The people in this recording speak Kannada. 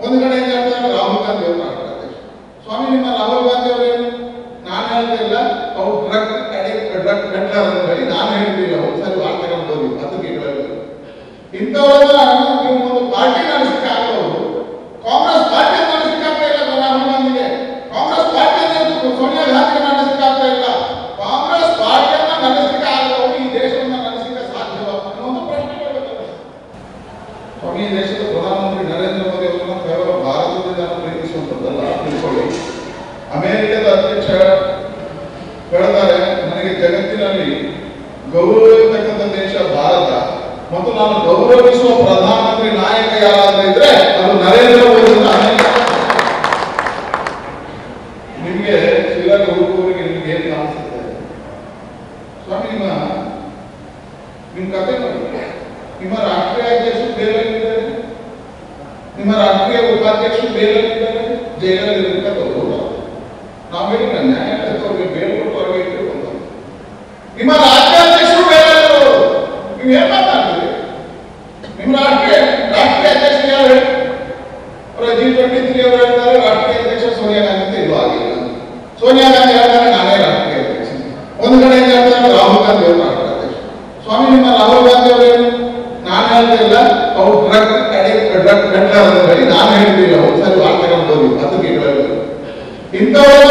ಒಂದು ಕಡೆ ಏನು ಹೇಳ್ತಾರೆ ರಾಹುಲ್ ಗಾಂಧಿ ಅವರು ರಾಷ್ಟ್ರಾಧ್ಯಕ್ಷ. ಸ್ವಾಮಿ ನಿಮ್ಮ ರಾಹುಲ್ ಗಾಂಧಿ ಅವರೇನು ನಾನು ಹೇಳ್ತಾ ಇಲ್ಲ, ಅವ್ರು ಡ್ರಗ್ ಮೆಟ್ಲರ್ ಅಂತ ಹೇಳಿ ನಾನು ಹೇಳ್ತಿಲ್ಲ. ಒಂದ್ಸರಿ ವಾರ್ತೆಗಳು ಓದಿ ಪತ್ರಿಕೆಗಳಲ್ಲಿ ಇಂಥವರೆಲ್ಲ ನೀವು ಒಂದು ಪಾರ್ಟಿ ನಡೆಸಲಿಕ್ಕೆ ಆಗಬಹುದು. ಕಾಂಗ್ರೆಸ್ ಪಾರ್ಟಿ ನಡೆಸಲಿಕ್ಕೆ ಆಗ್ತಾ ಇಲ್ಲ ರಾಹುಲ್ ಗಾಂಧಿಗೆ, ಕಾಂಗ್ರೆಸ್ ಪಾರ್ಟಿಯನ್ನು ಸೋನಿಯಾ ಗಾಂಧಿ ನಡೆಸಲಿಕ್ಕೆ ಆಗ್ತಾ ಇಲ್ಲ. ಕಾಂಗ್ರೆಸ್ ಪಾರ್ಟಿಯನ್ನ ನಡೆಸಲಿಕ್ಕೆ ಆಗದವರು ಈ ದೇಶವನ್ನು ನಡೆಸಲಿಕ್ಕೆ ಸಾಧ್ಯವ ಅನ್ನೋ ಒಂದು ಪ್ರಶ್ನೆ ಕೇಳಬೇಕು. ಸ್ವಾಮಿ, ಈ ದೇಶದ ಪ್ರಧಾನಮಂತ್ರಿ ನರೇಂದ್ರ ಮೋದಿ ಅವರನ್ನು ಕೇವಲ ಭಾರತದ ಜನ ಪ್ರೀತಿಸುವಂಥದ್ದಲ್ಲ, ತಿಳ್ಕೊಳ್ಳಿ. ಅಮೆರಿಕದ ಅಧ್ಯಕ್ಷ ಹೇಳ್ತಾರೆ, ನನಗೆ ಜಗತ್ತಿನಲ್ಲಿ ಗೌರವಿಸತಕ್ಕಂಥ ದೇಶ ಭಾರತ ಮತ್ತು ನಾನು ಗೌರವಿಸುವ ಪ್ರಧಾನಮಂತ್ರಿ ನಾಯಕ ಯಾರಾದ್ರೂ ಇದ್ರೆ ಅದು ನರೇಂದ್ರ ಮೋದಿ. ನಿಮಗೆ ಶ್ರೀಲಂಕಾ ಹುಡುಗರಿಗೆ ನಿಮ್ಗೆ ಏನ್ ಕಾಣಿಸುತ್ತೆ? ಸ್ವಾಮಿ, ನಿಮ್ಮ ಕಥೆ ನೋಡಿ. ನಿಮ್ಮ ರಾಷ್ಟ್ರೀಯ ಅಧ್ಯಕ್ಷರು ಬೇರೆಯಲ್ಲಿದ್ದಾರೆ, ನಿಮ್ಮ ರಾಷ್ಟ್ರೀಯ ಉಪಾಧ್ಯಕ್ಷರು ಬೇರೆಯಲ್ಲಿದ್ದಾರೆ, ಜೈಲಲ್ಲಿ ಇರತಕ್ಕಂಥವ್ರು. ನಾವು ಹೇಳಿದ ನ್ಯಾಯಾಲಯದವ್ರಿಗೆ ಬೇರೆ ಕೊಟ್ಟು ಅವ್ರಿಗೆ ಇಟ್ಟಿರ್ಬೋದು. ನಿಮ್ಮ ರಾಜ್ಯಾಧ್ಯಕ್ಷರು ಬೇರೆ, ನೀವು ಏನ್ ಮಾತಾಡ್ತೀರಿ? ನಿಮ್ಮ ರಾಷ್ಟ್ರೀಯ ಅಧ್ಯಕ್ಷರು ಯಾರು ಹೇಳಿ? G23 ಅವರು ಹೇಳ್ತಾರೆ ರಾಷ್ಟ್ರೀಯ ಅಧ್ಯಕ್ಷ ಸೋನಿಯಾ ಗಾಂಧಿ ಅಂತ. ಇದು ಆಗಿಲ್ಲ. ಸೋನಿಯಾ ಗಾಂಧಿ ಹೇಳ್ತಾರೆ ನಾನೇ ರಾಷ್ಟ್ರೀಯ ಅಧ್ಯಕ್ಷ. ಒಂದು ಕಡೆ ಏನು ಹೇಳ್ತಾರೆ ರಾಹುಲ್ ಗಾಂಧಿ ಅವರು ರಾಷ್ಟ್ರಾಧ್ಯಕ್ಷ. ಸ್ವಾಮಿ, ನಿಮ್ಮ ರಾಹುಲ್ ಗಾಂಧಿ ಅವರೇನು ನಾನು ಹೇಳ್ತಾ ಇಲ್ಲ, ಅವ್ರು ಡ್ರಗ್ ಮೆಟ್ಲರ್ ಅಂತ ಹೇಳಿ ನಾನು ಹೇಳ್ತಿಲ್ಲ. ಒಂದ್ಸರಿ ವಾರ್ತೆಗಳು ಓದಿ ಪತ್ರಿಕೆಗಳಲ್ಲಿ ಇಂಥವರೆಲ್ಲ